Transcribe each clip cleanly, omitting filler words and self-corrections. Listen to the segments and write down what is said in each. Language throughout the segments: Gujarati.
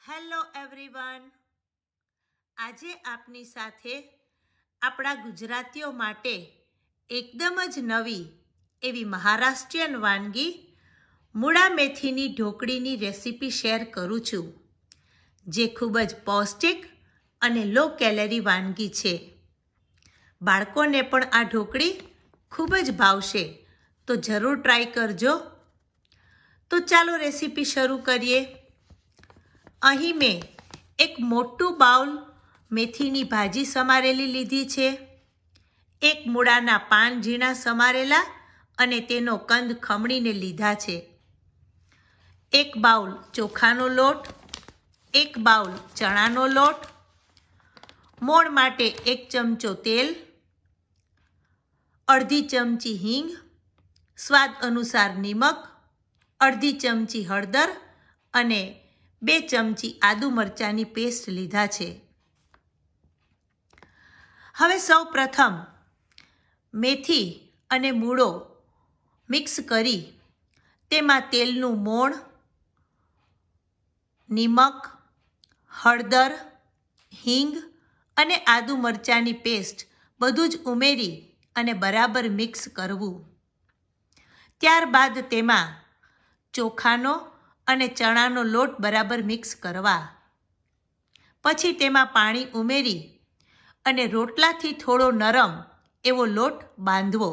હેલો એવરીવન, આજે આપની સાથે આપણા ગુજરાતીઓ માટે એકદમ જ નવી એવી મહારાષ્ટ્રીયન વાનગી મૂળા મેથીની ઢોકળીની રેસીપી શેર કરું છું, જે ખૂબ જ પૌષ્ટિક અને લો કેલરી વાનગી છે. બાળકોને પણ આ ઢોકળી ખૂબ જ ભાવશે, તો જરૂર ટ્રાય કરજો. તો ચાલો રેસીપી શરૂ કરીએ. અહીં મેં એક મોટું બાઉલ મેથીની ભાજી સમારેલી લીધી છે, એક મૂળાના પાન ઝીણા સમારેલા અને તેનો કંદ ખમણીને લીધા છે, એક બાઉલ ચોખાનો લોટ, એક બાઉલ ચણાનો લોટ, મોણ માટે 1 ચમચો તેલ, અડધી ચમચી હિંગ, સ્વાદ અનુસાર નિમક, અડધી ચમચી હળદર અને 2 ચમચી આદુ મરચાંની પેસ્ટ લીધા છે. હવે સૌ પ્રથમ મેથી અને મૂળો મિક્સ કરી તેમાં તેલનું મોણ, નિમક, હળદર, હિંગ અને આદુ મરચાંની પેસ્ટ બધું જ ઉમેરી અને બરાબર મિક્સ કરવું. ત્યારબાદ તેમાં ચોખાનો અને ચણાનો લોટ બરાબર મિક્સ કરવા. પછી તેમાં પાણી ઉમેરી અને રોટલાથી થોડો નરમ એવો લોટ બાંધવો.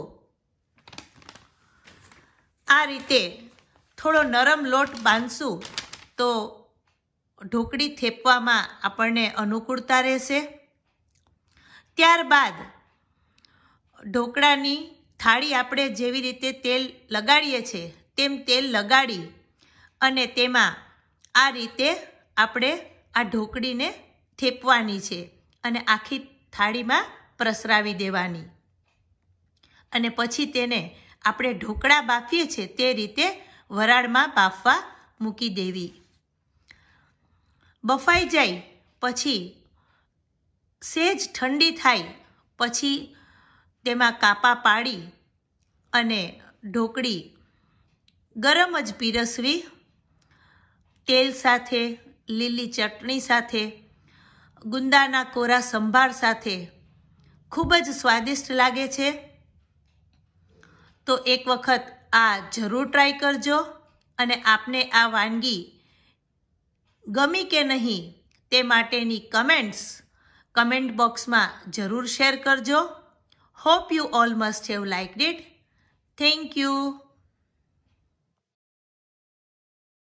આ રીતે થોડો નરમ લોટ બાંધશું તો ઢોકળી થેપવામાં આપણને અનુકૂળતા રહેશે. ત્યારબાદ ઢોકળાની થાળી આપણે જેવી રીતે તેલ લગાડીએ છીએ તેમ તેલ લગાડી અને તેમાં આ રીતે આપણે આ ઢોકળીને થેપવાની છે અને આખી થાળીમાં પ્રસરાવી દેવાની. અને પછી તેને આપણે ઢોકળા બાફીએ છીએ તે રીતે વરાળમાં બાફવા મૂકી દેવી. બફાઈ જાય પછી સહેજ ઠંડી થાય પછી તેમાં કાપા પાડી અને ઢોકળી ગરમ જ પીરસવી. તેલ સાથે, લીલી ચટણી સાથે, ગુંદાના કોરા સંભાર સાથે ખૂબ જ સ્વાદિષ્ટ લાગે છે. તો એક વખત આ જરૂર ટ્રાય કરજો અને આપને આ વાનગી ગમી કે નહીં તે માટેની કમેન્ટ બોક્સમાં જરૂર શેર કરજો. Hope you all must have liked it. Thank you.